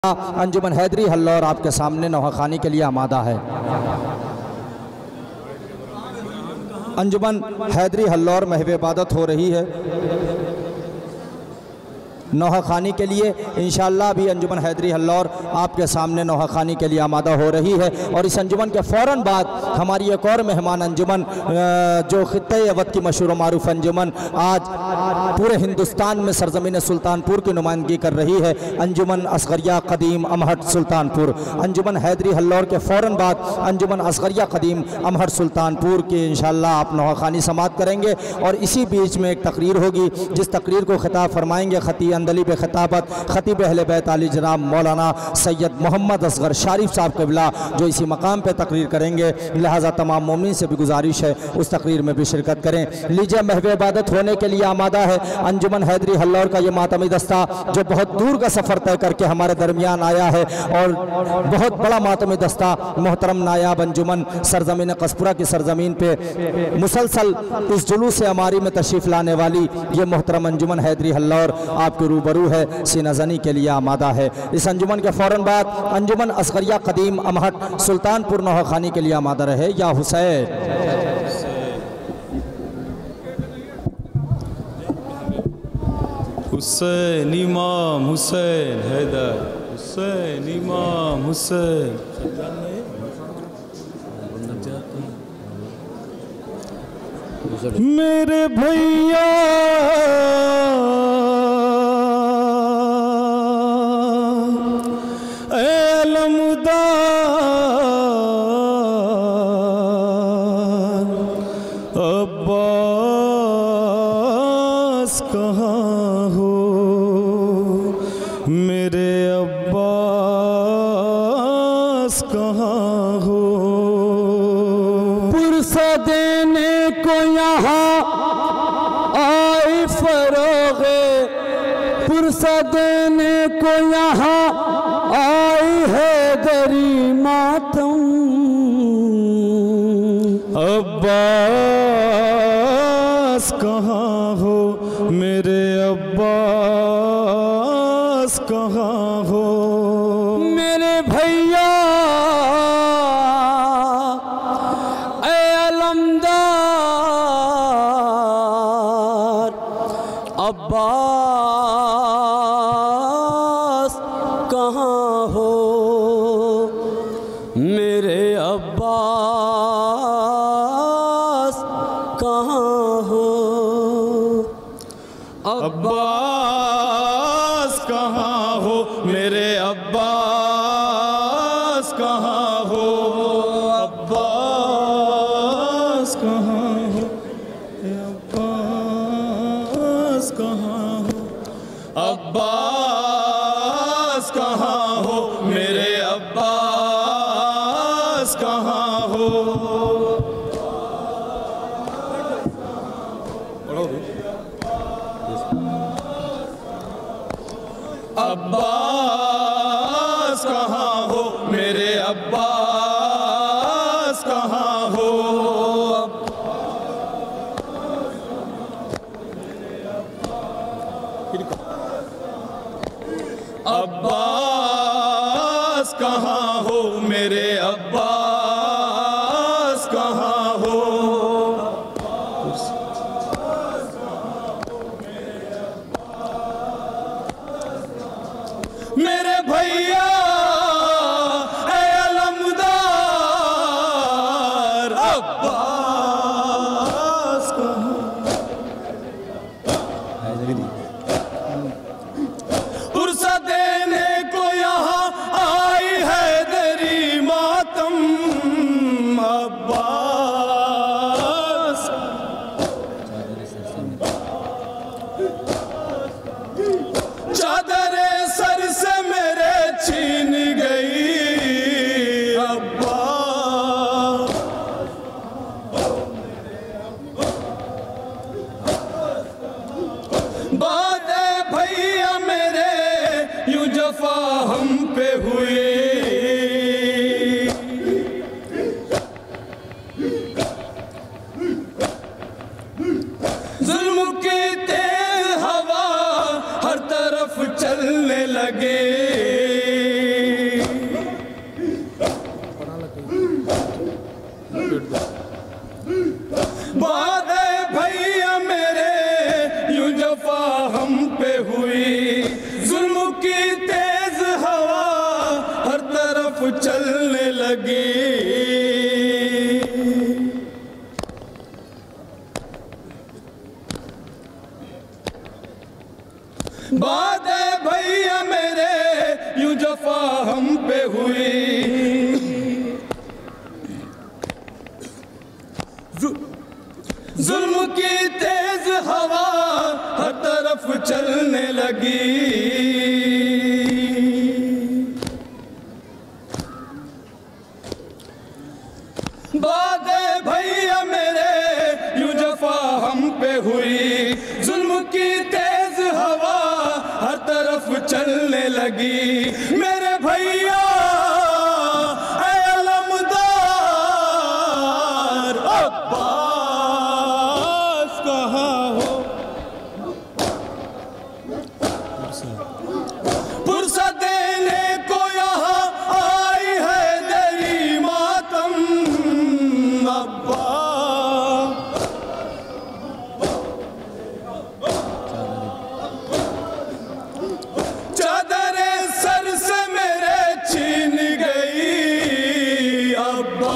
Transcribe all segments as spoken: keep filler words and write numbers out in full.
अंजुमन हैदरी हल्लौर आपके सामने नौहाखानी के लिए आमादा है। अंजुमन हैदरी हल्लौर महव इबादत हो रही है नौहाखानी के लिए। इंशाअल्लाह अभी अंजुमन हैदरी हल्लौर आपके सामने नौहाखानी के लिए आमादा हो रही है। और इस अंजुमन के फ़ौरन बाद हमारी एक और मेहमान अंजुमन जो खित्ते अवध की मशहूर मारूफ अंजुमन आज पूरे हिंदुस्तान में सरजमीन सुल्तानपुर की नुमाइंदगी कर रही है, अंजुमन असगरिया कदीम अमहट सुल्तानपुर। अंजुमन हैदरी हल्लौर के फ़ौरन बाद अंजुमन असगरिया कदीम अमहट सुल्तानपुर की इंशाअल्लाह आप नौहाखानी समाअत करेंगे। और इसी बीच में एक तकरीर होगी जिस तकरीर को खिताब फरमाएंगे खतीब अंदली पे खिताबत खतीब अहले बैत आली जनाब मौलाना सैयद मोहम्मद असगर शारिफ साहब क़िबला जो इसी मकाम पे तकरीर करेंगे। लिहाजा तमाम मोमिन से भी गुजारिश है उस तकरीर में भी शिरकत करें। लीजिए महव इबादत होने के लिए आमादा है अंजुमन हैदरी हल्लौर का ये मातमी दस्ता जो बहुत दूर का सफ़र तय करके हमारे दरमियान आया है और बहुत बड़ा मातमी दस्ता मोहतरम नायाब अंजुमन सरजमीन कसपुरा की सरजमीन पे मुसलसल इस जुलूस अमारी में तशरीफ़ लाने वाली ये मोहतरम अंजुमन हैदरी हल्लौर आपके रूबरू है, सीनाजनी के लिए आमादा है। इस अंजुमन के फ़ौरन बाद अंजुमन असगरिया कदीम अमहट सुल्तानपुर नौहाखानी के लिए आमादा रहे। या हुसैन हुसैन इमाम हुसैन हैदर हुसैन इमाम हुसैन मेरे भैया अब्बास कहाँ हो, मेरे अब्बास कहाँ हो। पुरसा देने को यहाँ आए फरोगे, पुरसा देने को यहाँ आई है दरी मातम। अब्बास कहाँ हो, मेरे अब्बास कहाँ हो। मेरे भैया ए अलमदार अब्बास कहाँ हो, मेरे अब्बास कहाँ हो। अब्बास कहाँ हो, मेरे अब्बास कहाँ हो। अब्बास कहाँ हो, अब्बास कहाँ हो। अब्बास कहाँ हो, मेरे अब्बास कहाँ हो। अब्बास कहाँ हो, मेरे अब्बास कहाँ हो। अब्बास कहाँ हो, मेरे अब्बास कहाँ हो। मेरे भैया ए अलमदार अब्बास कहाँ। पुरसा देने को यहाँ आई है दरी मातम। चलने लगी। बातें भैया मेरे यूं जफा हम पे हुई, जुल्म की तेज हवा हर तरफ चलने लगी। बातें भैया मेरे यूं जफा हम पे हुई, जुल्म की तेज हवा हर तरफ चलने लगी। मेरे भैया ऐ अलमदार अब्बास कहाँ हो, पुरसा देने को यहाँ आई है तेरी मातम अब्बा। चादरे सर से मेरे छीन गई अब्बा।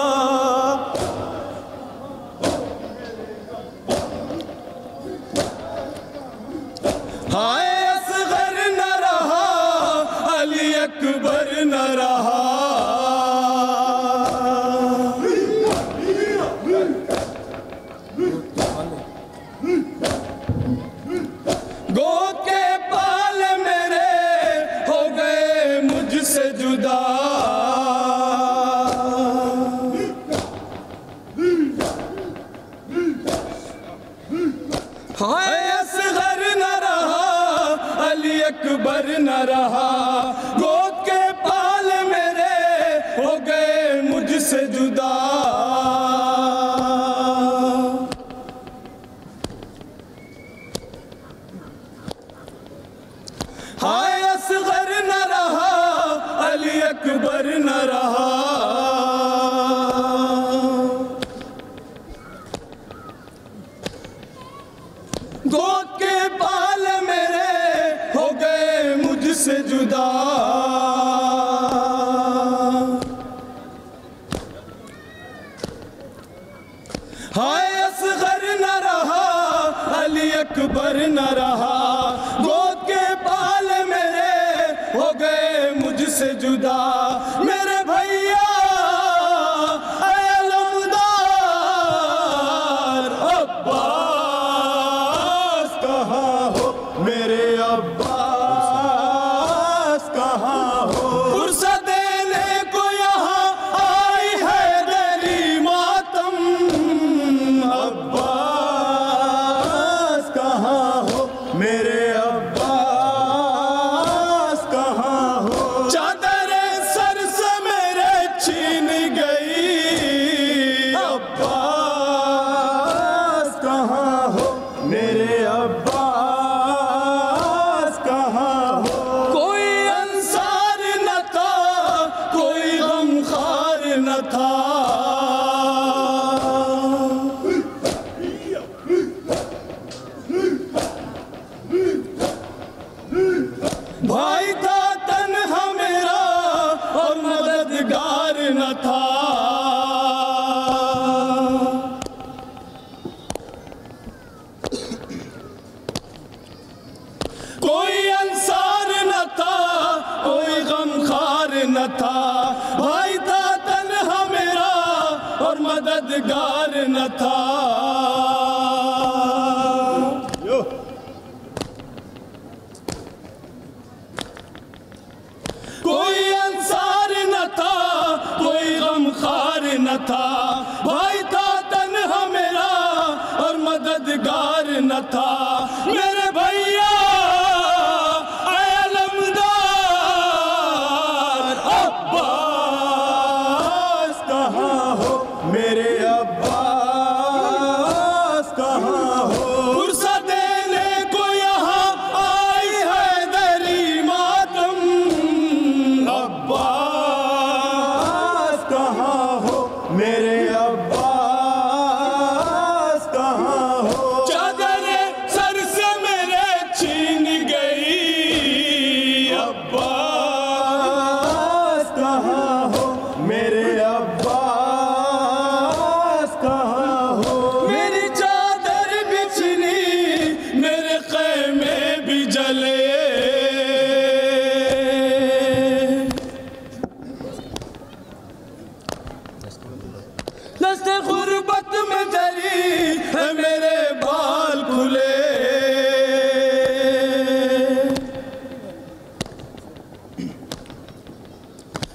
हाय असगर न रहा, अली अकबर न रहा। गोद के पाल मेरे हो गए मुझसे जुदा। हाय असगर न रहा, अली अकबर न रहा। गोद के पाल मेरे हो गए मुझसे जुदा। हाय असगर न रहा, अली अकबर न रहा। गोद के पाल मेरे हो गए मुझसे जुदा। हाय असगर न रहा, अली अकबर न रहा। गोद के पाल मेरे हो गए मुझसे जुदा। मेरे भैया ऐ अलमदार अब्बास कहाँ हो, मेरे अब्बास कहाँ हो, पुरसा देने को यहाँ आई है तेरी मातम अब्बास कहाँ हो, मेरे अब्बास कहाँ हो। चादरे सर से मेरे छीन गई अब्बास कहाँ हो, मेरे अब्बास कहाँ हो। कोई अंसार न था, कोई गमखार न था। भाई था तन्हा मेरा और मददगार न था। कोई अंसार न था, कोई गमखार न था। भाई था तन्हा मेरा और मददगार न था। कोई अंसार न था, कोई गमखार न था। भाई था तन्हा मेरा और मददगार न था। मेरे भैया ऐ अलमदार अब्बास कहाँ हो, मेरे अब्बास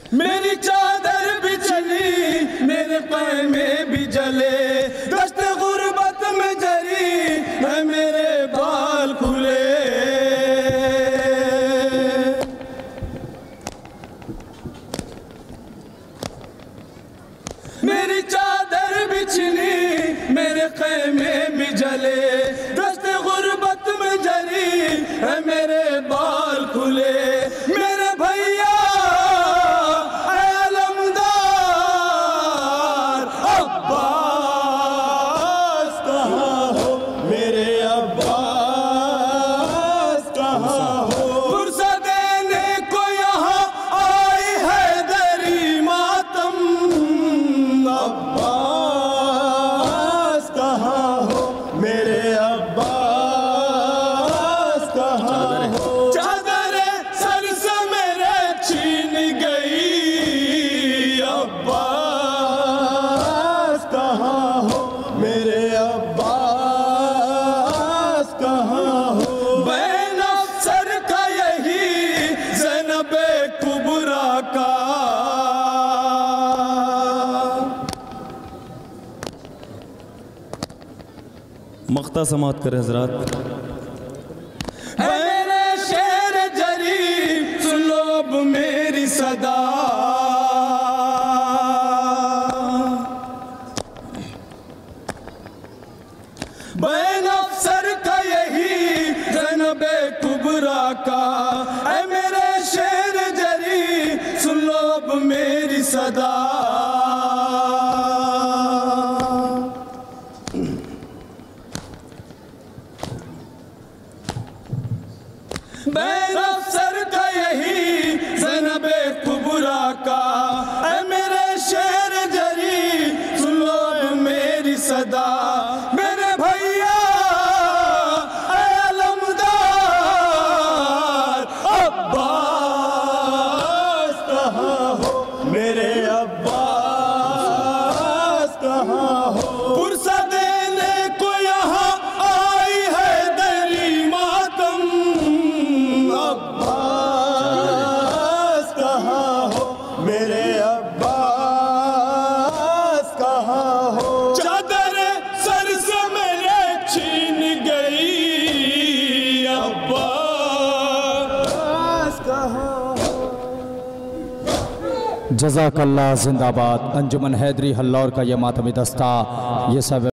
मेरी चादर भी चली, मेरे पैमे भी जले, दस्त गुर्बत में जरी है मेरे बाल खुले। मेरी चादर भी छिनी, मेरे खैमे भी जले, दस्त गुर्बत में जरी है मेरे बाल खुले। मेरे भैया अलमदार अब्बास कहाँ हो, मेरे अब्बास कहाँ हो। पुरसा देने को यहाँ आई है दरी मातम, अब्बास कहाँ हो, मेरे अब्बास कहाँ हो। चादरे सर से मेरे छीन गई, अब्बास कहाँ हो, मेरे अब्बास कहाँ हो। बैन अफसर का यही ज़ैनबे कुबरा का मख्ता समात करे हजरात। है मेरे शेर जरी, सुन लो अब मेरी सदा। बैन अफसर का यही ज़ैनबे कुबरा का, है मेरे शेर जरी, सुन लो अब मेरी सदा। बैन अफसर का यही ज़ैनबे कुबरा का, ऐ मेरे शेर जरी, सुन लो अब मेरी सदा। मेरे भैया ऐ अलमदार अब्बास कहाँ हो, मेरे अब्बास कहाँ हो। पुरसा देने को यहाँ आई है दरी मातम, अब्बास कहाँ हो, मेरे अब्बास कहाँ हो। चादर सर से मेरे छीन गई, अब्बास कहाँ हो। जज़ाकल्लाह जिंदाबाद। अंजुमन हैदरी हल्लौर का ये मातमी दस्ता, ये सब